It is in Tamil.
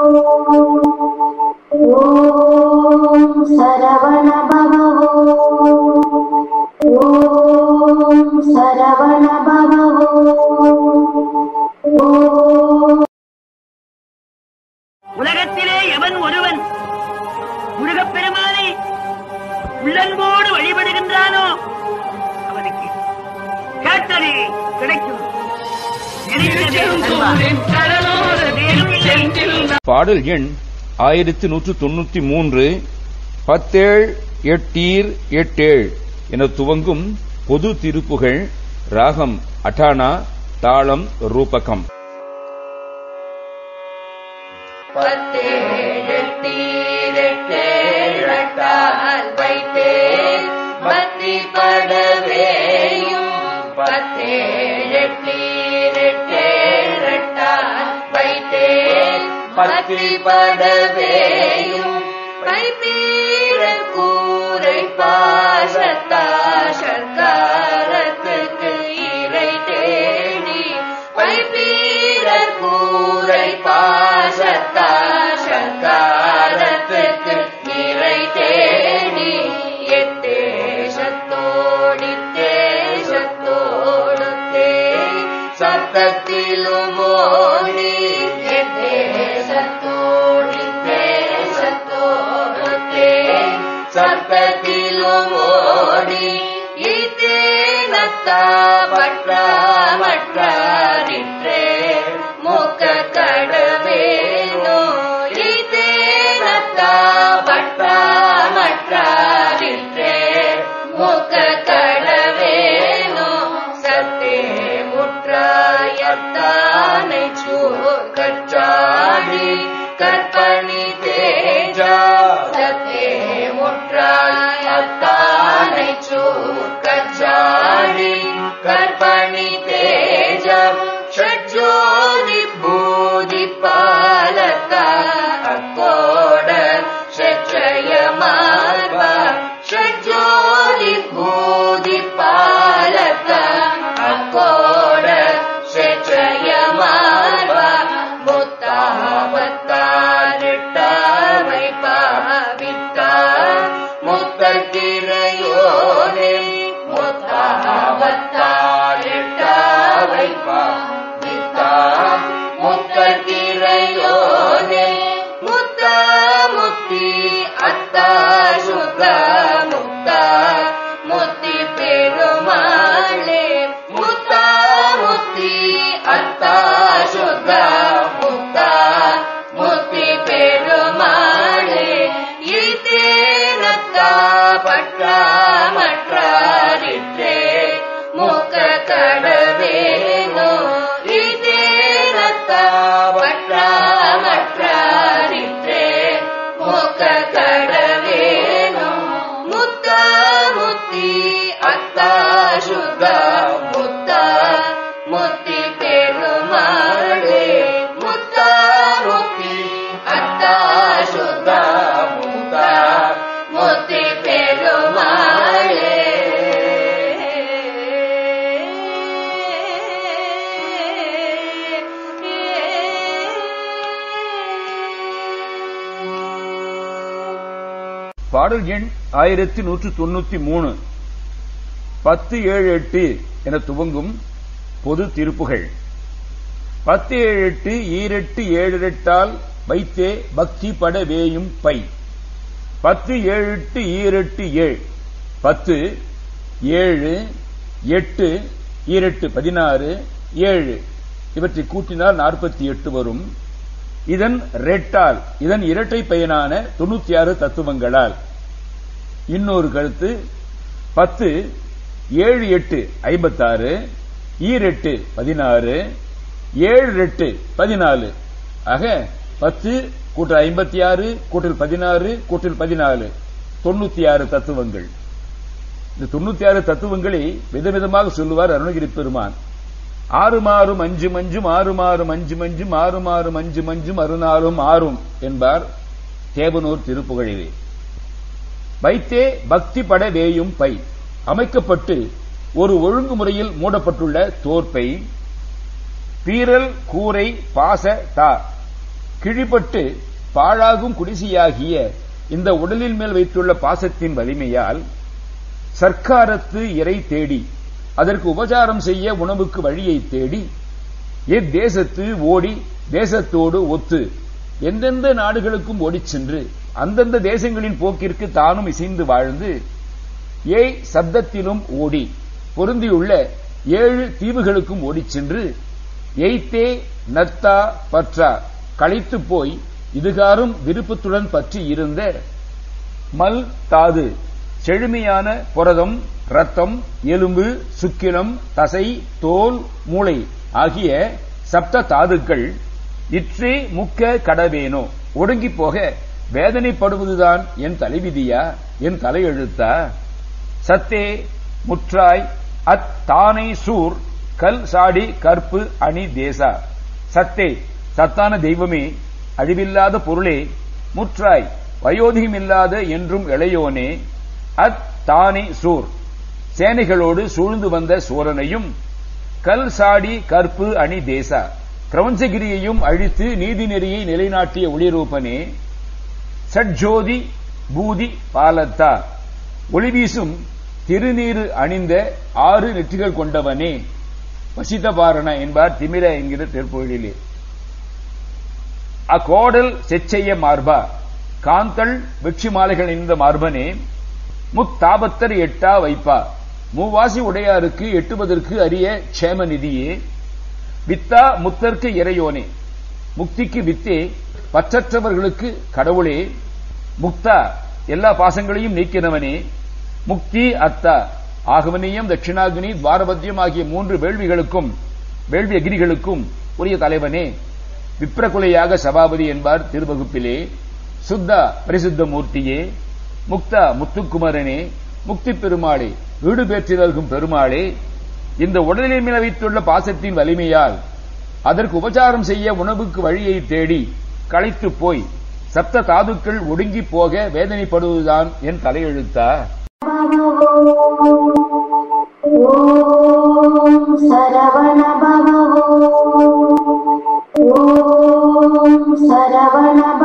ஓம் சரவண பவ ஓம் சரவண பவ உலகத்திலே எவன் ஒருவன் முருகப்பெருமானை உள்ளன்போடு வழிபடுகின்றானோ அவனுக்கு கேட்டது கிடைக்கும். பாடல் எண் 1193 17 எட்டீர் எட்டேழ் என துவங்கும் பொது திருப்புகழ். ராகம் அட்டானா, தாளம் ரூபகம். பத்தி படவேயும் பைத்தீர கூரை பாசத்தா சர்க்காரத்துக்கு இறை தேடி பைத்தீர கூரை பாசத்தா சர்க்காரத்துக்கு இறை தேடி எத்தேசத்தோடி தேசத்தோடுத்தே சத்தத்திலும் ஓடி சத்தத்திலும் ஓடி இதேனத்தா பற்றாமற்றாரிற்றே முக்க கடவேனோ இதேனத்தா பற்றாமற்றாரிற்றே முக்க கடவேனோ சத்தே முற்றாயத்தானை சூர்கச்சாடி கற்பணி தேஜா சத்தே முற்றாயத்தானை சூர்கச்சாடி கற்பணி தேஜம் ஷட்ஜோதி பூதி பாலகா அக்கோட ஷட்சய மார்பா ஷட்ஜோதி பூதி பாலகா அக்கோட ஷட்சய மார்பா முத்தாபத்தாரிட்டாவை பாவித்தா முத்தக்கிரையோனே முத்தாபத்தாரிட்டாவை பாவித்தா முத்தக்கிரையோனே முத்தா முத்தி அத்தா சுக முத்தா முத்தி பெருமாளே முத்தா முத்தி அத்தா சுக முத்தா முத்தி பெருமாளே இதேனத்தா பற்றாமற்றாரிற்றே முக்க கடவேனோ இதேனத்தா பற்றாமற்றாரிற்றே முக்க கடவேனோ முத்தா முத்தி அத்தா சுக முத்தா முத்தி பெருமாளே முத்தா முத்தி அத்தா சுக முத்தா முத்தி பெருமாளே. பாடல் எண் 1193 10 7 8 என துவங்கும் பொது திருப்புகழ். 10 7 8 ஈரெட்டு ஏழெட்டால் வைத்தே பக்தி பட வேயும் பை. 10 7 8 ஈரெட்டு ஏழ் 10 7 8 ஈரெட்டு 16 7 இவற்றை கூட்டினால் 48 வரும். இதன் ரெட்டால் இதன் இரட்டை பயனான 96 தத்துவங்களால். இன்னொரு கருத்து 10 7 8 56 ஈரெட்டு 16 7 8 14 ஆக 10 கூட்டல் 56 கூட்டல் 16 கூட்டல் 14 96 தத்துவங்கள். இந்த 96 தத்துவங்களை விதவிதமாக சொல்லுவார் அருணகிரி பெருமான். 6 மாறும் 5 மஞ்சும் 6 மாறும் 5 மஞ்சும் 6 மாறும் 5 மஞ்சும் 6 ஆறும் என்பார் தேவனூர் திருப்புகழிலே. வைத்தே பக்தி பட வேயும் பை அமைக்கப்பட்டு ஒரு ஒழுங்குமுறையில் மூடப்பட்டுள்ள தோற்பை. பீரல் கூரை பாச தா கிழிபட்டு பாழாகும் குடிசையாகிய இந்த உடலில் மேல் வைத்துள்ள பாசத்தின் வலிமையால் சர்க்காரத்து இறை தேடி அதற்கு உபசாரம் செய்ய உணவுக்கு வழியை தேடி தேசத்து ஓடி தேசத்தோடு ஒத்து எந்தெந்த நாடுகளுக்கும் ஓடிச் சென்று அந்தந்த தேசங்களின் போக்கிற்கு தானும் இசைந்து வாழ்ந்து சப்தத்திலும் ஓடி பொருந்தியுள்ள 7 தீவுகளுக்கும் ஓடிச் சென்று எய்த்தே நத்தா பற்றா களைத்து போய் இதுகாரும் விருப்பத்துடன் பற்றி இருந்த மல் தாது செழுமையான புரதம் ரத்தம் எலும்பு சுக்கிலம் தசை தோல் மூளை ஆகிய சப்த தாதுக்கள் இற்றே முக்க கடவேனோ ஒடுங்கி போக வேதனைப்படுவதுதான் என் தலைவிதியா என் தலையெழுத்தா சத்தே முற்றாய் அத்தானை சூர் கல் சாடி கற்பு அணி தேசா சத்தே சத்தான தெய்வமே அழிவில்லாத பொருளே முற்றாய் வயோதிகமில்லாத என்றும் இளையோனே அத்தானை சூர் சேனைகளோடு சூழ்ந்து வந்த சோரனையும் கல் சாடி கற்பு அணி தேசா கிரவஞ்சகிரியையும் அழித்து நீதி நெறியை நிலைநாட்டிய ஒளிரூபனே சட்ஜோதி பூதி பாலத்தா ஒளிவீசும் திருநீரு அணிந்த 6 நெற்றிகள் கொண்டவனே வசிதபாரண என்பார் திமிர என்கிற திருப்பொழிலே அக்கோடல் செச்செய்ய மார்பா காந்தள் வெற்றி மாலைகள் இந்த மார்பனே முத்தாபத்தர் எட்டா வைப்பா மூவாசி உடையாருக்கு எட்டுவதற்கு அரிய க்ஷேம நிதியே வித்தா முத்தர்க்கு இறையோனே முக்திக்கு வித்தே பற்றற்றவர்களுக்கு கடவுளே முக்தா எல்லா பாசங்களையும் நீக்கினவனே முக்தி அத்தா ஆகவனியம் தட்சிணாகினி துவாரபத்தியம் ஆகிய 3 வேள்விகளுக்கும் வேள்வி அகிரிகளுக்கும் உரிய தலைவனே விப்ரகுலையாக சபாபதி என்பார் திருவகுப்பிலே சுத்தா பரிசுத்த மூர்த்தியே முக்தா முத்துக்குமரனே முக்தி பெருமாளே வீடு பெற்று நல்கும் பெருமாளே இந்த உடலில் மேல் வைத்துள்ள பாசத்தின் வலிமையால் அதற்கு உபசாரம் செய்ய உணவுக்கு வழியை தேடி களைத்து போய் சப்த தாதுக்கள் ஒடுங்கி போக வேதனைப்படுவதுதான் என் தலையெழுத்தா ஓம் சரவண பவ ஓம் சரவண